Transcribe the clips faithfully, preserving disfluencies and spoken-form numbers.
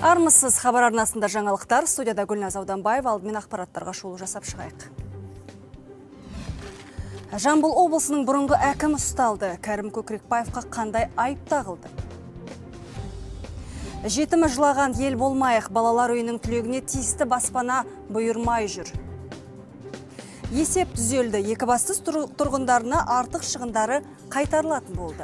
Армысыз, хабар арнасында жаңалықтар. Студияда Гүлназ Ауданбаева, алдымен ақпараттарға шолу жасап шығайық. Жамбыл облысының бұрынғы әкім ұсталды. Кәрім Көкірекбаевқа қандай айып тағылды? Жетімі жылаған ел болмайық, балалар үйінің түлегіне тиісті баспана бұйырмай жүр. Есеп түзелді. Екібастұз тұрғындарына артық шығындары қайтарылатын болды.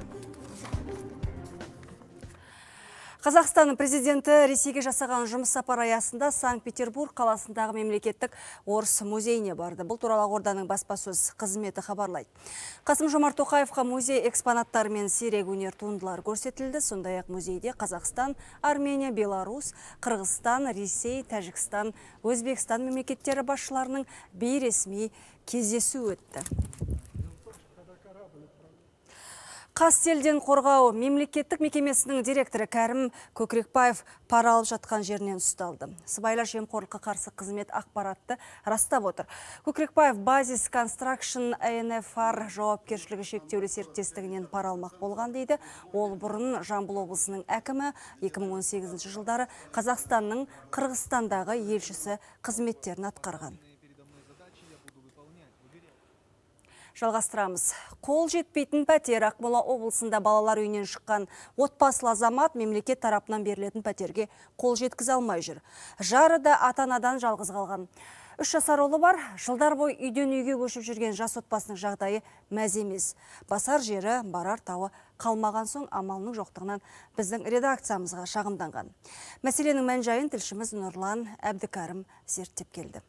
Қазақстан президенті Ресейге жасаған жұмыс сапары аясында Санкт-Петербург қаласындағы мемлекеттік орыс музейіне барды. Бұл туралы ақорданың баспасөз қызметі хабарлайды. Қасым-Жомарт Тоқаевқа музей экспонаттары мен сирек өнер туындылар көрсетілді. Сондай-ақ музейде Қазақстан, Армения, Беларусь, Қырғызстан, Ресей, Тәжікстан, Өзбекстан мемлекеттері басшыларының бейресми кездесу өтті. Қазселден қорғау мемлекеттік мекемесінің директоры Кәрім Көкірекбаев пара алып жатқан жерінен ұсталды. Сыбайлас жемқорлыққа қарсы қызмет ақпаратты растап отыр. Көкірекбаев Базис Construction эй эн эф ар жауапкершілігі шектеулі серіктестігінен пара алмақ болған дейді. Ол бұрын Жамбыл облысының әкімі екі мың он сегізінші жылдары Қазақстанның Қырғызстандағы елшісі қызметтерін атқарған. Жалғастырамыз. Қол жетпейтін пәтер Ақмола облысында балалар үйінен шыққан отбасылы азамат мемлекет тарапынан берілетін пәтерге қол жеткізе алмай жүр. Жары да ата-анадан жалғыз қалған. Үш жасар ұлы бар, жылдар бой үйден үйге көшіп жүрген жас отбасының жағдайы мәз емес. Басар жері, барар тауы қалмаған соң амалының жоқтығынан біздің редакциямызға шағымданған. Мәселенің мән-жайын тілшіміз Нұрлан Әбдікәрім зерттеп келді.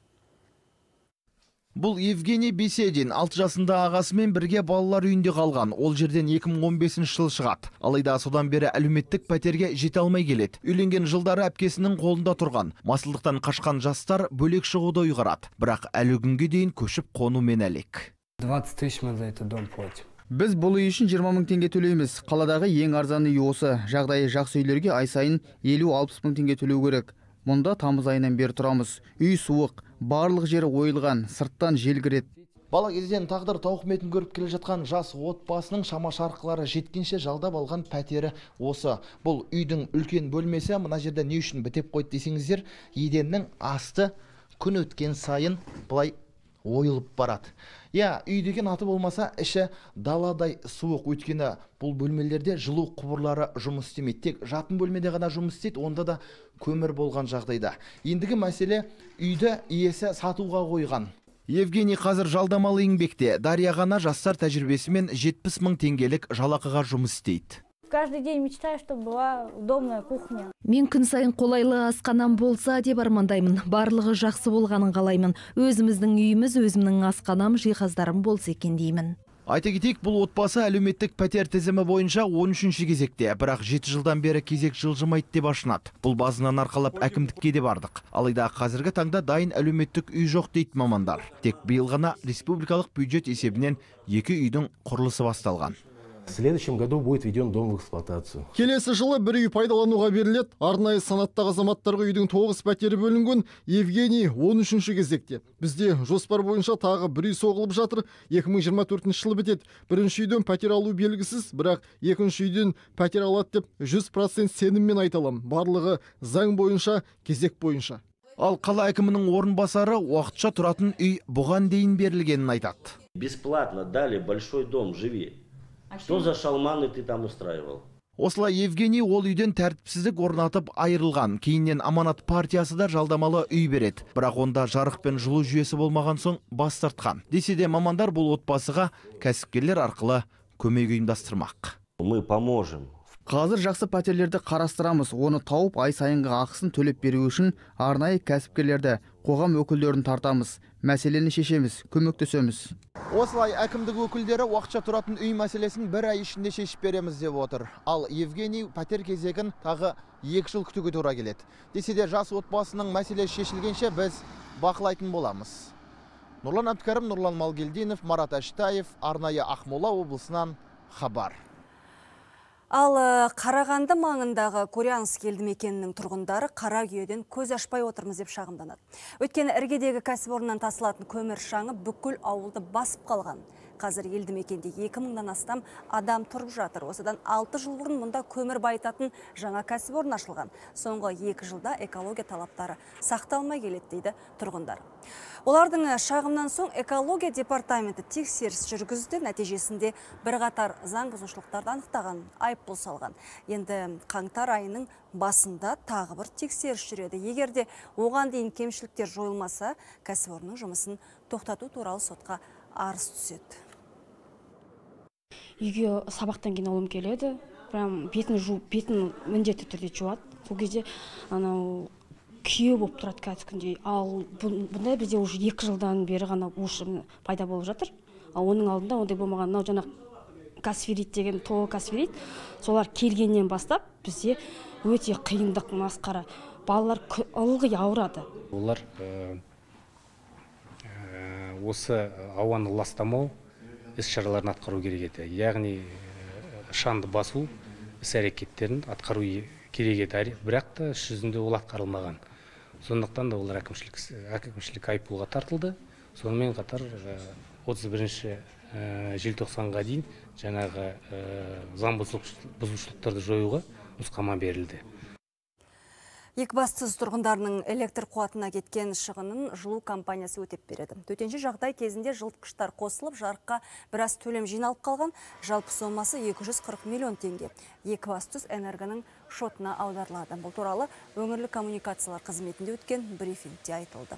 Бұл Евгений Беседин алты жасында ағасымен бірге балалар үйінде қалған. Ол жерден екі мың он бесінші жыл шығады. Алайда содан бері әлеуметтік пәтерге жете алмай келеді. Үйленген жылдары әпкесінің қолында тұрған. Масылдықтан қашқан жастар бөлек шығуды ұйғарады. Бірақ әлі күнге дейін көшіп қонумен әлек. двадцать тысяч мы за этот дом платим. Біз бұл үй үшін жиырма мың теңге төлейміз. Қаладағы ең арзан үй осы. Жағдайы жақсы үйлерге ай сайын елу алпыс мың теңге төлеу керек. Мұнда тамыз айынан бері тұрамыз. Үй суық, барлық жері ойылған, сырттан жел кіреді. Бала кезден тағдыр тауқыметін көріп келе жатқан жас отбасының шама шарқылары жеткенше жалдап алған пәтері осы. Бұл үйдің үлкен бөлмесі мына жерде не үшін бітеп қойды десеңіздер, еденнің асты күн өткен сайын бұлай ойылып барады. Я, үй деген аты болмаса, іші даладай суық, өйткені бұл бөлмелерде жылу құбырлары жұмыс істемейді. Тек жатын бөлмеде ғана жұмыс істейді, онда да көмір болған жағдайда. Ендігі мәселе үйді иесі сатуға қойған. Евгений қазір жалдамалы еңбекте. Дария ғана жастар тәжірибесімен жетпіс мың теңгелік жалақыға жұмыс істейді. Каждый день мечтаю, чтобы была удобная кухня. Мен күн сайын қолайлы асханам болса деп армандаймын. Барлығы жақсы болғанын қалаймын. Өзіміздің үйіміз, өзімнің асханам, жиһаздарым болса екен деймін. Айта кетейік, бұл отбасы әлеуметтік пәтер тізімі бойынша он үшінші кезекте, бірақ жеті жылдан бері кезек жылжымайды деп ашынады. Бұл базынан арқалап әкімдікке де бардық. Алайда қазіргі таңда дайын әлеуметтік үй жоқ дейді мамандар. Тек биыл ғана республикалық бюджет есебінен екі үйдің құрылысы басталған. В следующем году будет введен дом в эксплуатацию. Келесі жылы бір үй пайдалануға беріледі. Арнайы санаттағы азаматтарға үйдің тоғыз пәтері бөлінген. Евгений он үшінші кезекте. Бізде жоспар бойынша тағы бір үй соғылып жатыр. екі мың жиырма төртінші жылы бітеді. Бірінші үйден пәтер алу белгісіз, бірақ екінші үйден пәтер алады деп жүз процент сеніммен айта аламын. Барлығы заң бойынша, кезек бойынша. Ал қала әкімінің орынбасары уақытша тұратын үй бұған дейін берілгенін айтады. Бесплатно дали большой дом, живи. Что за шалманы ты там устраивал? Осылай Евгений ол үйден тәртіпсіздік орнатып айырылған. Кейіннен Аманат партиясы да жалдамалы үй береді. Бірақ онда жарық пен жылу жүйесі болмаған соң бас тартқан. Десе де мамандар бұл отбасыға кәсіпкерлер арқылы көмек ұйымдастырмақ. Мы поможем. Қазір жақсы пәтерлерді қарастырамыз. Оны тауып ай сайынғы ақысын төлеп беру үшін арнайы кәсіпкерлерді, қоғам өкілдерін тартамыз. Мәселені шешеміз, көмектесеміз. Осылай әкімдік өкілдері уақытша тұратын үй мәселесін бір ай ішінде шешіп береміз деп отыр. Ал Евгений пәтер кезегін тағы екі жыл күтуге тура келеді. Десе де жас отбасының мәселесі шешілгенше біз бақылайтын боламыз. Нұрлан Әбдікәрім, Нұрлан Малгелдинов, Марат Әштаев, арнайы Ақмола облысынан хабар. Ал Қарағанды маңындағы Курянск елді мекенінің тұрғындары қара күйеден көз ашпай отырмыз деп шағымданады. Өйткені іргедегі кәсіпорыннан тасылатын көмір шаңы бүкіл ауылды басып қалған. Қазір елді мекенде екі мыңнан астам адам тұрып жатыр. Осыдан алты жыл бұрын мұнда көмір байытатын жаңа кәсіпорын ашылған. Соңғы екі жылда экология талаптары сақталмай келеді дейді тұрғындар. Олардың шағымнан соң экология департаменті тексеріс жүргізді. Нәтижесінде бірқатар заң бұзушылықтарды анықтаған, айыппұл салған. Енді қаңтар айының басында тағы бір тексеріс жүреді. Егер де оған дейін кемшіліктер жойылмаса, кәсіпорынның жұмысын тоқтату туралы сотқа арыз түседі. Үйге сабақтан кейін ұлым келеді, прям бетін жуып, бетін міндетті түрде жуады. Сол кезде анау күйе болып тұрады кәдімгідей. Ал бұндай бізде уже екі жылдан бері ғана ушым пайда болып жатыр. Ал оның алдында ондай болмаған. Мынау жаңа касферит деген тоғы касферит, солар келгеннен бастап бізде өте қиындық, масқара. Балалар ылғи ауырады. Олар осы ауаны ластамау іс-шараларын атқару керек еді. Яғни шаңды басу іс-әрекеттерін атқару керек еді. Бірақ та іс жүзінде ол атқарылмаған. Сондықтан да олар әкімшілік айыппұлға тартылды. Сонымен қатар отыз бірінші желтоқсанға дейін жаңағы заң бұзушылықтарды жоюға нұсқама берілді. Екібастұз тұрғындарының электр қуатына кеткен шығынын жылу компаниясы өтеп береді. Төтенше жағдай кезінде жылытқыштар қосылып, жарыққа біраз төлем жиналып қалған, жалпы сомасы екі жүз қырық миллион теңге. Екібастұз энергоның шотына аударылады. Бұл туралы өңірлік коммуникациялар қызметінде өткен брифингте айтылды.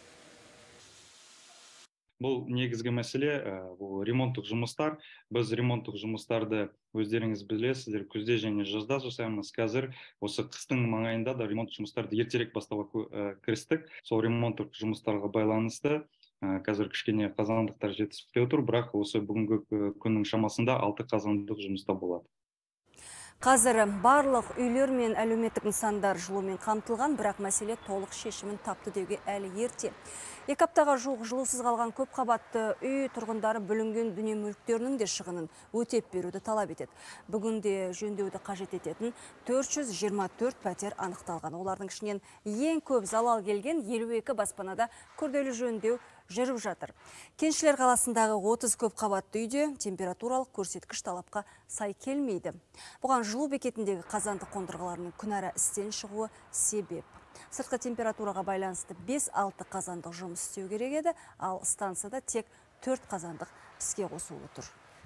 Бұл негізгі мәселе, бұл ремонттық жұмыстар. Біз ремонттық жұмыстарды өздеріңіз білесіздер, күзде және жазда жасаймыз. Қазір осы қыстың маңайында да ремонт жұмыстарды ертерек бастауға кірістік. Сол ремонттық жұмыстарға байланысты қазір кішкене қазандықтар жетіспей отыр, бірақ осы бүгінгі күннің шамасында алты қазандық жұмыста болады. Қазір барлық үйлер мен әлеуметтік нысандар жылумен қамтылған, бірақ мәселе толық шешімін тапты деуге әлі ерте. Екі аптаға жуық жылусыз қалған көп қабатты үй тұрғындары бүлінген дүние мүліктерінің де шығынын өтеп беруді талап етеді. Бүгінде жөндеуді қажет ететін төрт жүз жиырма төрт пәтер анықталған. Олардың ішінен ең көп залал келген елу екі баспанада күрделі жөндеу жүріп жатыр. Кеншілер қаласындағы отыз көп қабатты үйде температуралық көрсеткіш талапқа сай келмейді. Бұған жылу бекетіндегі қазандық қондырғыларының күнара істен шығуы себеп. Сыртқы температураға байланысты бес алты қазандық жұмыс істеу керек еді, ал станцияда тек төрт қазандық іске қосулы тұр.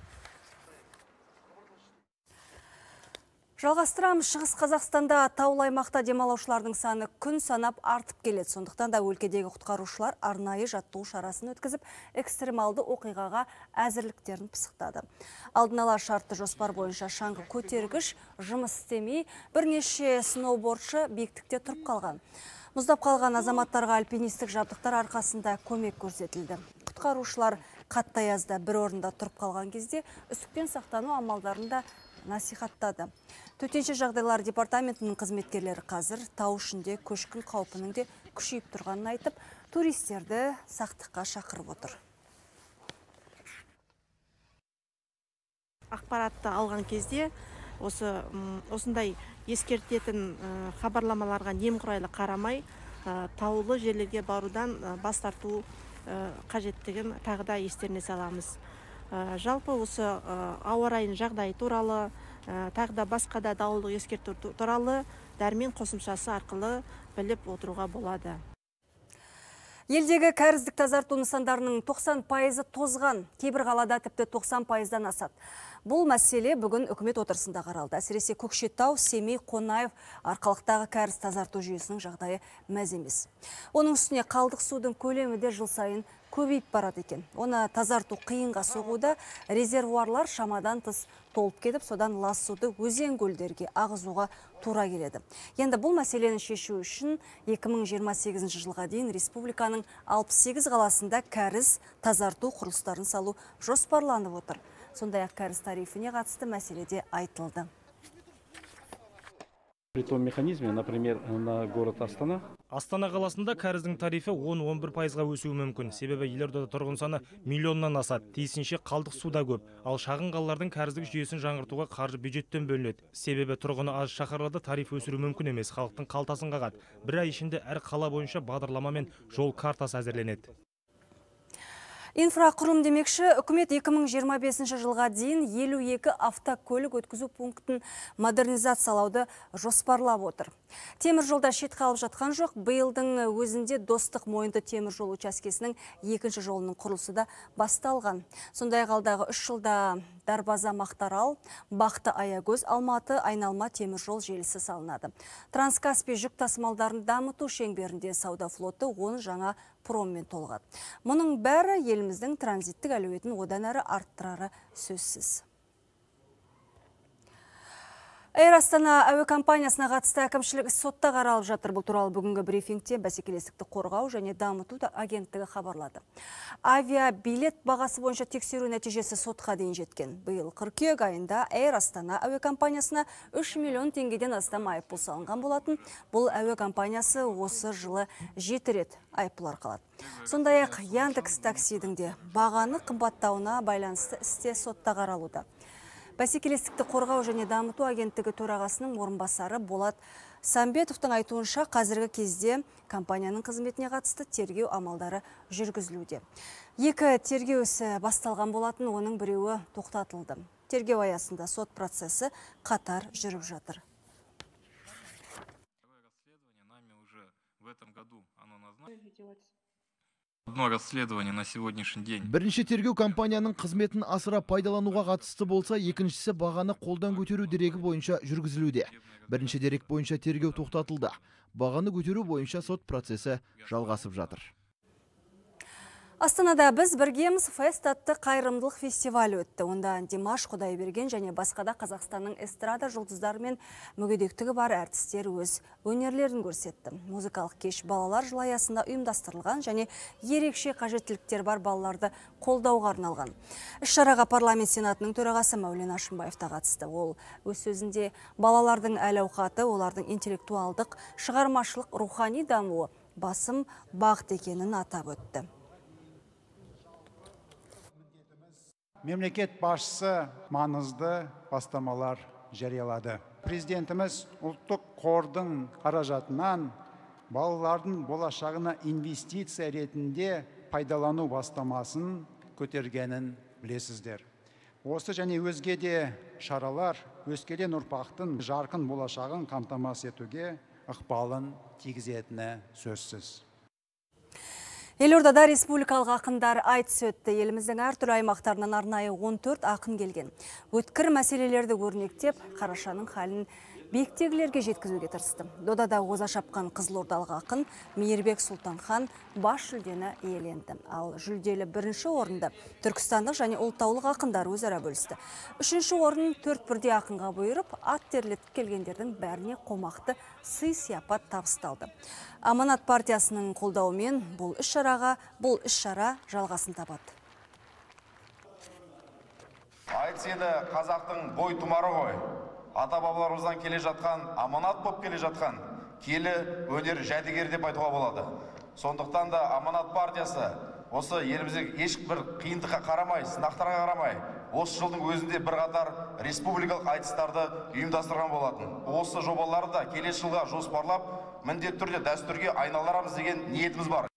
Жалғастырамыз. Шығыс Қазақстанда таулы аймақта демалушылардың саны күн санап артып келеді. Сондықтан да өлкедегі құтқарушылар арнайы жаттығу шарасын өткізіп, экстремалды оқиғаға әзірліктерін пысықтады. Алдын ала шартты жоспар бойынша шаңғы көтергіш жұмыс істемей, бірнеше сноубордшы биіктікте тұрып қалған. Мұздап қалған азаматтарға альпинистік жабдықтар арқасында көмек көрсетілді. Құтқарушылар қатты аязда бір орында тұрып қалған кезде үсіктен сақтану амалдарында насихаттады. Төтенше жағдайлар департаментінің қызметкерлері қазір тау ішінде көшкін қаупінің де күшейіп тұрғанын айтып, туристерді сақтыққа шақырып отыр. Ақпаратты алған кезде осы осындай ескертетін хабарламаларға немқұрайлы қарамай, таулы жерлерге барудан бас тарту қажеттігін тағы да естеріне саламыз. Жалпы осы ауа райының жағдайы туралы, тағы да басқа да дауылдық ескерту туралы дәрмен қосымшасы арқылы біліп отыруға болады. Елдегі кәріздік тазарту нысандарының тоқсан пайызы тозған, кейбір қалада тіпті тоқсан пайыздан асады. Бұл мәселе бүгін үкімет отырысында қаралды. Әсіресе Көкшетау, Семей, Қонаев арқалықтағы кәріз тазарту жүйесінің жағдайы мәз емес. Оның үстіне қалдық судың көлемі де жыл сайын көбейіп барады екен. Оны тазарту қиынға соғуда резервуарлар шамадан тыс толып кетіп, содан лас суды өзен көлдерге ағызуға тура келеді. Енді бұл мәселені шешу үшін екі мың жиырма сегізінші жылға дейін республиканың алпыс сегіз қаласында кәріз тазарту құрылыстарын салу жоспарланып отыр. Сондай-ақ кәріз тарифіне қатысты мәселеде айтылды. При том механизме, например, на город Астана. Астана қаласында кәріздің тарифі он он бір пайызға өсуі мүмкін. Себебі елордада тұрғын саны миллионнан асады. Тиісінше қалдық суда көп. Ал шағын қалалардың кәріздік жүйесін жаңғыртуға қаржы бюджеттен бөлінеді. Себебі тұрғыны аз шаһарларда тариф өсіру мүмкін емес. Халықтың қалтасын қағады. Бір ай ішінде әр қала бойынша бағдарлама мен жол картасы әзірленеді. Инфрақұрылым демекші, үкімет екі мың жиырма бесінші жылға дейін елу екі автокөлік өткізу пунктін модернизациялауды жоспарлап отыр. Темір жолда шет қалып жатқан жоқ, биылдың өзінде Достық мойынды темір жол учаскесінің екінші жолының құрылысы да басталған. Сондай қалдағы үш жылда Дарбаза Мақтарал, Бақты Аягөз, Алматы айналма темір жол желісі салынады. Транскаспий жүк тасымалдарын дамыту шеңберінде сауда флоты он жаңа проммен толғады. Мұның бәрі еліміздің транзиттік әлеуетін одан әрі арттырары сөзсіз. Эйр Астана әуе компаниясына қатысты әкімшілік іс сотта қаралып жатыр. Бұл туралы бүгінгі брифингте бәсекелестікті қорғау және дамыту агенттігі хабарлады. Авиа билет бағасы бойынша тексеру нәтижесі сотқа дейін жеткен. Биыл қыркүйек айында Эйр Астана әуе компаниясына үш миллион теңгеден астам айыппұл салынған болатын. Бұл әуе компаниясы осы жылы жеті рет айыппұл арқалады. Сондай-ақ Яндекс таксидің де бағаны қымбаттауына байланысты істе сотта қаралуда. Бәсекелестікті қорғау және дамыту агенттігі төрағасының орынбасары Болат Самбетовтың айтуынша қазіргі кезде компанияның қызметіне қатысты тергеу амалдары жүргізілуде. Екі тергеу ісі басталған болатын, оның біреуі тоқтатылды. Тергеу аясында сот процесі қатар жүріп жатыр. Одно расследование на сегодняшний день. Бірінші тергеу компанияның қызметін асыра пайдалануға қатысты болса, екіншісі бағаны қолдан көтеру дерегі бойынша жүргізілуде. Бірінші дерек бойынша тергеу тоқтатылды. Бағаны көтеру бойынша сот процесі жалғасып жатыр. Астанада біз біргеміз фест атты қайырымдылық фестивалі өтті. Онда Димаш Құдайберген және басқада Қазақстанның эстрада жұлдыздары мен мүгедектігі бар әртістер өз өнерлерін көрсетті. Музыкалық кеш балалар жылы аясында ұйымдастырылған және ерекше қажеттіліктер бар балаларды қолдауға арналған. Іс-шараға парламент сенатының төрағасы Мәулен Әшімбаев та қатысты. Ол өз сөзінде балалардың әл-ауқаты, олардың интеллектуалдық, шығармашылық, рухани дамуы басым бағыт екенін атап өтті. Мемлекет басшысы маңызды бастамалар жариялады. Президентіміз ұлттық қордың қаражатынан балалардың болашағына инвестиция ретінде пайдалану бастамасын көтергенін білесіздер. Осы және өзге де шаралар өскелең ұрпақтың жарқын болашағын қамтамасыз етуге ықпалын тигізетіні сөзсіз. Елордада республикалық ақындар айтыс өтті. Еліміздің әртүрлі аймақтарынан арнайы он төрт ақын келген. Өткір мәселелерді өрнектеп, Қарашаның халін биіктегілерге жеткізуге тырысты. Додада оза шапқан қызылордалық ақын Мейірбек Сұлтанхан бас жүлдені иеленді. Ал жүлделі бірінші орынды түркістандық және ұлттаулық ақындар өзара бөлісті. Үшінші орын төрт бірдей ақынға бұйырып, ат терлетіп келгендердің бәріне қомақты сый сияпат табысталды. Аманат партиясының қолдауымен бұл іс-шараға, бұл іс-шара жалғасын табады. Айтыс енді қазақтың бой тұмары ғой. Ата-бабаларымыздан келе жатқан, аманат боп келе жатқан келі өнер жәдігер деп айтуға болады. Сондықтан да Аманат партиясы осы еліміздегі ешбір қиындыққа қарамай, сынақтарға қарамай, осы жылдың өзінде бірқатар республикалық айтыстарды ұйымдастырған болатын. Осы жобаларды да келесі жылға жоспарлап, міндетті түрде дәстүрге айналдырамыз деген ниетіміз бар.